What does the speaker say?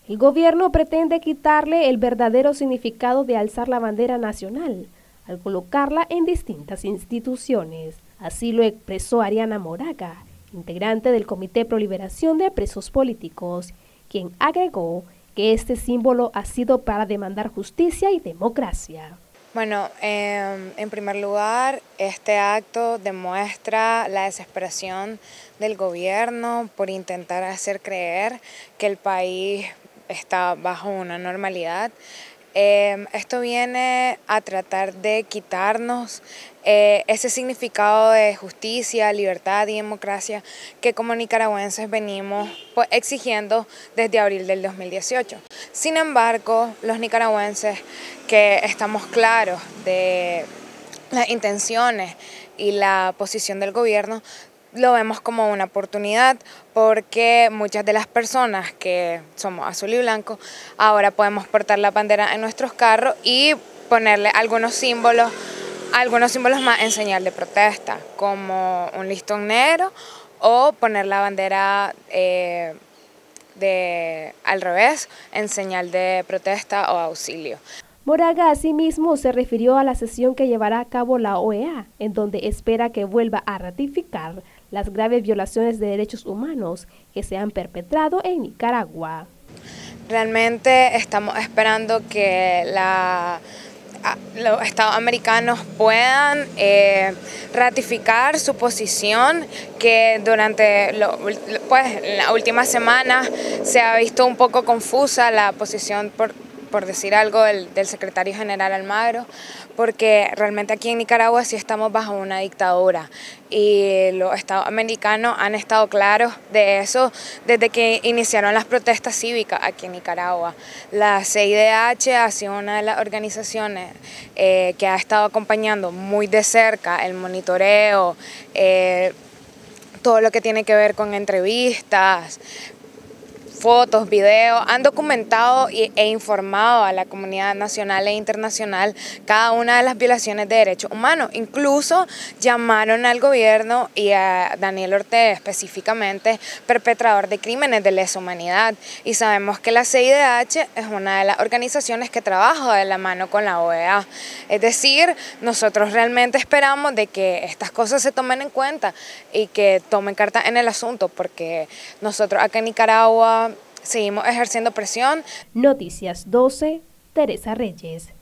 El gobierno pretende quitarle el verdadero significado de alzar la bandera nacional, al colocarla en distintas instituciones. Así lo expresó Ariana Moraga, integrante del Comité Pro Liberación de Presos Políticos, quien agregó que este símbolo ha sido para demandar justicia y democracia. Bueno, en primer lugar, este acto demuestra la desesperación del gobierno por intentar hacer creer que el país está bajo una normalidad. Esto viene a tratar de quitarnos ese significado de justicia, libertad y democracia que como nicaragüenses venimos exigiendo desde abril del 2018. Sin embargo, los nicaragüenses que estamos claros de las intenciones y la posición del gobierno, lo vemos como una oportunidad porque muchas de las personas que somos azul y blanco ahora podemos portar la bandera en nuestros carros y ponerle algunos símbolos más en señal de protesta, como un listón negro o poner la bandera al revés en señal de protesta o auxilio. Moraga asimismo se refirió a la sesión que llevará a cabo la OEA, en donde espera que vuelva a ratificar las graves violaciones de derechos humanos que se han perpetrado en Nicaragua. Realmente estamos esperando que los Estados americanos puedan ratificar su posición, que durante la última semana se ha visto un poco confusa la posición, por decir algo, del secretario general Almagro, porque realmente aquí en Nicaragua sí estamos bajo una dictadura y los Estados americanos han estado claros de eso desde que iniciaron las protestas cívicas aquí en Nicaragua. La CIDH ha sido una de las organizaciones que ha estado acompañando muy de cerca el monitoreo, todo lo que tiene que ver con entrevistas, fotos, videos, han documentado e informado a la comunidad nacional e internacional cada una de las violaciones de derechos humanos. Incluso llamaron al gobierno y a Daniel Ortega específicamente perpetrador de crímenes de lesa humanidad. Y sabemos que la CIDH es una de las organizaciones que trabaja de la mano con la OEA. Es decir, nosotros realmente esperamos de que estas cosas se tomen en cuenta y que tomen carta en el asunto, porque nosotros acá en Nicaragua seguimos ejerciendo presión. Noticias 12, Teresa Reyes.